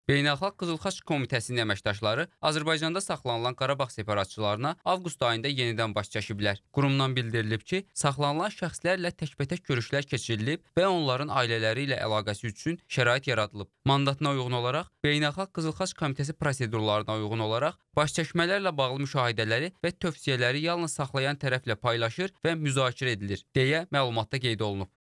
Beynəlxalq Qızıl Xaç Komitəsinin əməkdaşları Azərbaycanda saxlanılan Qarabağ separatçılarına avqust ayında yenidən baş çəkiblər. Qurumdan bildirilib ki, saxlanılan şəxslərlə təkbətək görüşlər keçirilib və onların ailələri ilə əlaqəsi üçün şərait yaradılıb. Mandatına uyğun olaraq Beynəlxalq Qızıl Xaç Komitəsi prosedurlarına uyğun olaraq baş çəkmələrlə bağlı müşahidələri və tövsiyələri yalnız saxlayan tərəflə paylaşır və müzakirə edilir, deyə məlumatda qeyd olunub.